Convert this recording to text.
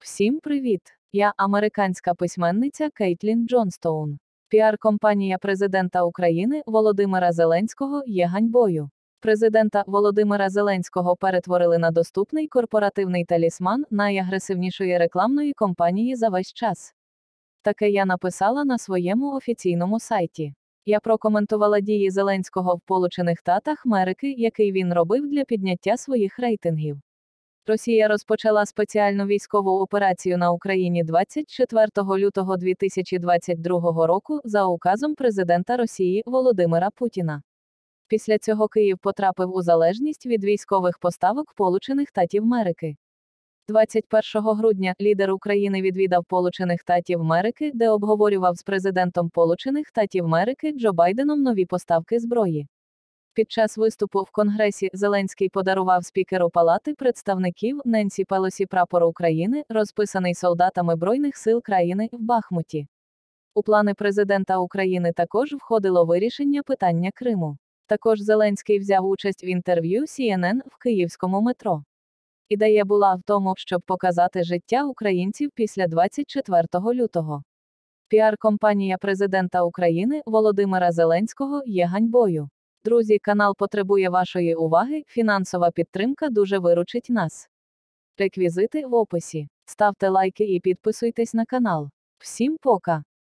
Всім привіт! Я американська письменниця Кейтлін Джонстоун. Піар-компанія президента України Володимира Зеленського є ганьбою. Президента Володимира Зеленського перетворили на доступний корпоративний талісман найагресивнішої рекламної кампанії за весь час. Таке я написала на своєму офіційному сайті. Я прокоментувала дії Зеленського в Сполучених Штатах Америки, який він робив для підняття своїх рейтингів. Росія розпочала спеціальну військову операцію на Україні 24 лютого 2022 року за указом президента Росії Володимира Путіна. Після цього Київ потрапив у залежність від військових поставок Сполучених Штатів Америки. 21 грудня лідер України відвідав Сполучених Штатів Америки, де обговорював з президентом Сполучених Штатів Америки Джо Байденом нові поставки зброї. Під час виступу в Конгресі Зеленський подарував спікеру Палати представників Ненсі Пелосі прапор України, розписаний солдатами Збройних сил країни в Бахмуті. У плани президента України також входило вирішення питання Криму. Також Зеленський взяв участь в інтерв'ю CNN в київському метро. Ідея була в тому, щоб показати життя українців після 24 лютого. Піар-компанія президента України Володимира Зеленського є ганьбою. Друзі, канал потребує вашої уваги, фінансова підтримка дуже виручить нас. Реквізити в описі. Ставте лайки і підписуйтесь на канал. Всім пока!